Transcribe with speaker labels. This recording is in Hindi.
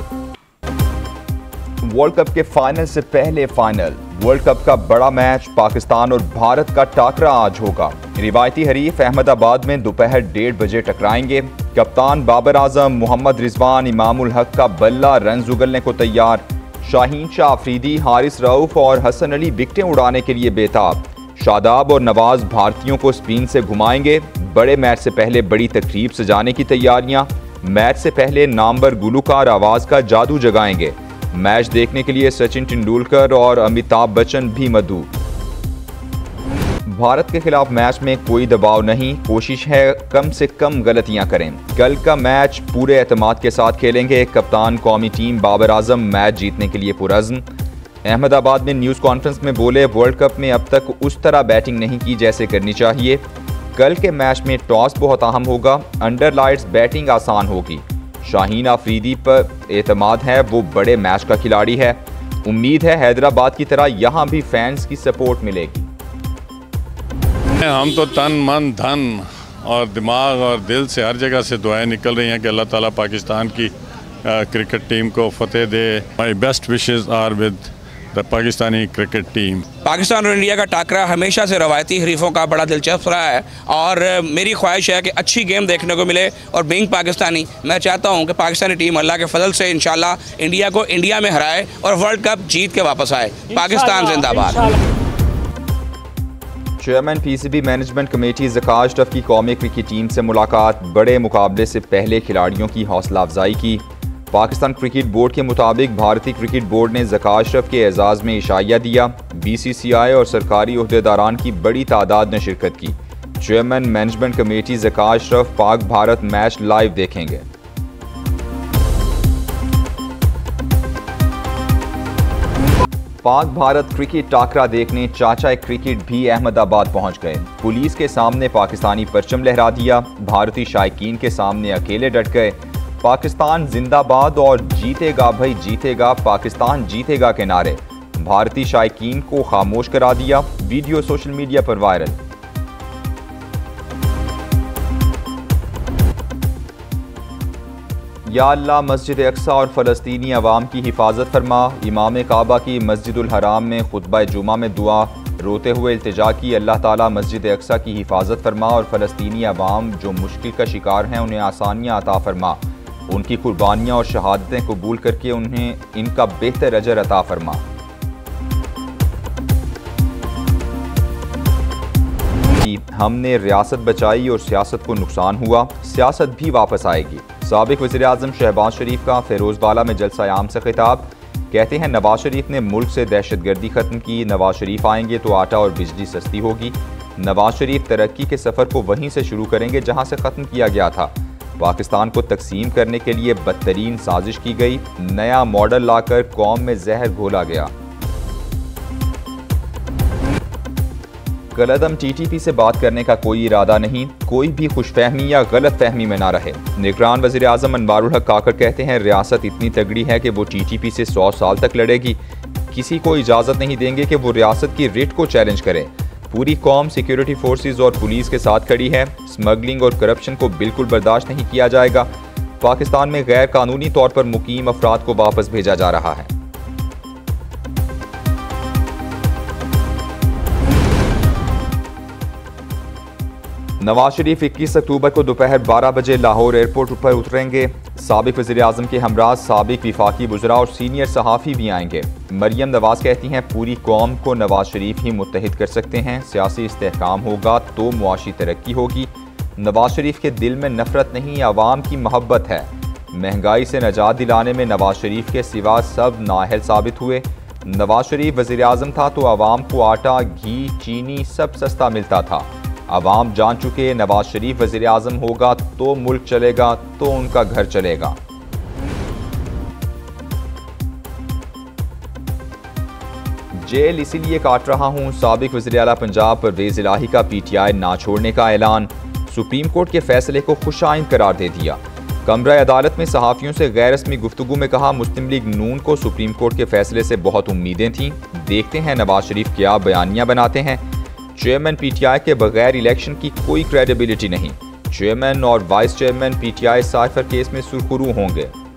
Speaker 1: वर्ल्ड कप के फाइनल से पहले फाइनल। वर्ल्ड कप का बड़ा मैच पाकिस्तान और भारत का टाकरा आज होगा। रिवायती हरीफ अहमदाबाद में दोपहर 1:30 बजे टकराएंगे। कप्तान बाबर आजम, मोहम्मद रिजवान, इमामुल हक का बल्ला रन उगलने को तैयार। शाहीन शाह अफरीदी, हारिस रऊफ और हसन अली विकेटें उड़ाने के लिए बेताब। शादाब और नवाज भारतीयों को स्पिन से घुमाएंगे। बड़े मैच से पहले बड़ी तकरीब सजाने की तैयारियां। मैच से पहले नामवर गुलूकार आवाज का जादू जगाएंगे। मैच देखने के लिए सचिन तेंदुलकर और अमिताभ बच्चन भी मदऊ। भारत के खिलाफ मैच में कोई दबाव नहीं, कोशिश है कम से कम गलतियां करें। कल का मैच पूरे एतमाद के साथ खेलेंगे। कप्तान कौमी टीम बाबर आजम मैच जीतने के लिए पुरअज़्म। अहमदाबाद में न्यूज़ कॉन्फ्रेंस में बोले, वर्ल्ड कप में अब तक उस तरह बैटिंग नहीं की जैसे करनी चाहिए। कल के मैच में टॉस बहुत अहम होगा। अंडर लाइट्स बैटिंग आसान होगी। शाहीन अफरीदी पर एतमाद है, वो बड़े मैच का खिलाड़ी है। उम्मीद है हैदराबाद की तरह यहाँ भी फैंस की सपोर्ट मिलेगी।
Speaker 2: हम तो तन मन धन और दिमाग और दिल से हर जगह से दुआएं निकल रही हैं कि अल्लाह ताला पाकिस्तान की क्रिकेट टीम को फतेह दे। My best wishes are with the Pakistani cricket team.
Speaker 3: Pakistan और इंडिया का टाकरा हमेशा से रवायती हरीफों का बड़ा दिलचस्प रहा है और मेरी ख्वाहिश है कि अच्छी गेम देखने को मिले। और बीइंग पाकिस्तानी, मैं चाहता हूं कि पाकिस्तानी टीम अल्लाह के फजल से इंशाल्लाह इंडिया को इंडिया में हराए और वर्ल्ड कप जीत के वापस आए। पाकिस्तान जिंदाबाद।
Speaker 1: Chairman PCB management committee Zaka Ashraf की कौमी क्रिकेट टीम से मुलाकात। बड़े मुकाबले से पहले खिलाड़ियों की हौसला अफजाई की। पाकिस्तान क्रिकेट बोर्ड के मुताबिक भारतीय क्रिकेट बोर्ड ने ज़का अशरफ के एजाज़ में इशाया दिया। बीसीसीआई और सरकारी ओहदेदारान की बड़ी तादाद ने शिरकत की। Chairman management committee Zaka Ashraf Pak Bharat match live देखेंगे। पाक भारत क्रिकेट टाकरा देखने चाचा क्रिकेट भी अहमदाबाद पहुंच गए। पुलिस के सामने पाकिस्तानी परचम लहरा दिया। भारतीय शायकीन के सामने अकेले डट गए। पाकिस्तान जिंदाबाद और जीतेगा भाई जीतेगा, पाकिस्तान जीतेगा के नारे भारतीय शायकीन को खामोश करा दिया। वीडियो सोशल मीडिया पर वायरल। या अल्लाह, मस्जिद अक्सा और फ़लस्तीनी अवाम की हिफाजत फरमा। इमाम काबा की मस्जिदुल हराम में खुतबा जुमा में दुआ। रोते हुए इल्तिजा की, अल्लाह ताला मस्जिद अक्सा की हिफाजत फरमा और फ़लस्तीनी अवाम जो मुश्किल का शिकार हैं उन्हें आसानियाँ अता फरमा। उनकी कुर्बानियाँ और शहादतें कबूल करके उन्हें इनका बेहतर अजर अता फरमा। हमने रियासत बचाई और सियासत को नुकसान हुआ, सियासत भी वापस आएगी। साबिक वज़ीर आज़म शहबाज शरीफ का फ़िरोज़बाला में जलसा आम से खिताब। कहते हैं नवाज शरीफ ने मुल्क से दहशतगर्दी ख़त्म की। नवाज शरीफ आएंगे तो आटा और बिजली सस्ती होगी। नवाज शरीफ तरक्की के सफ़र को वहीं से शुरू करेंगे जहां से ख़त्म किया गया था। पाकिस्तान को तकसीम करने के लिए बदतरीन साजिश की गई। नया मॉडल लाकर कौम में जहर घोला गया। कलअदम टीटीपी से बात करने का कोई इरादा नहीं। कोई भी खुशफहमी या गलत फहमी में ना रहे। निगरान वज़ीर आज़म अनवारुल हक काकड़ कहते हैं रियासत इतनी तगड़ी है कि वो टीटीपी से 100 साल तक लड़ेगी। किसी को इजाज़त नहीं देंगे कि वो रियासत की रिट को चैलेंज करे। पूरी कौम सिक्योरिटी फोर्सेस और पुलिस के साथ खड़ी है। स्मगलिंग और करप्शन को बिल्कुल बर्दाश्त नहीं किया जाएगा। पाकिस्तान में गैर कानूनी तौर पर मुकीम अफराद को वापस भेजा जा रहा है। नवाज शरीफ 21 अक्टूबर को दोपहर 12 बजे लाहौर एयरपोर्ट पर उतरेंगे। साबिक वज़ीर आज़म के हमरा साबिक विफाकी वज़रा और सीनियर सहाफ़ी भी आएंगे। मरियम नवाज कहती हैं पूरी कौम को नवाज शरीफ ही मुत्तहिद कर सकते हैं। सियासी इस्तेहकाम होगा तो मुआशी तरक्की होगी। नवाज शरीफ के दिल में नफरत नहीं, आवाम की मोहब्बत है। महंगाई से नजात दिलाने में नवाज शरीफ के सिवा सब नाअहल साबित हुए। नवाज शरीफ वज़ीर आज़म था तो आवाम को आटा, घी, चीनी सब सस्ता मिलता था। आवाम जान चुके नवाज शरीफ वज़ीर आज़म होगा तो मुल्क चलेगा, तो उनका घर चलेगा। जेल इसीलिए काट रहा हूं, साबिक वज़ीर आला पंजाब परवेज़ इलाही का पीटीआई ना छोड़ने का ऐलान। सुप्रीम कोर्ट के फैसले को खुशाइंद करार दे दिया। कमरा अदालत में सहाफ़ियों से गैर रस्मी गुफ्तगू में कहा मुस्लिम लीग नून को सुप्रीम कोर्ट के फैसले से बहुत उम्मीदें थीं। देखते हैं नवाज शरीफ क्या बयानियां बनाते हैं। चेयरमैन पीटीआई के बगैर इलेक्शन की कोई क्रेडिबिलिटी नहीं। चेयरमैन और vice chairman PTI cipher case में सुरखरू होंगे।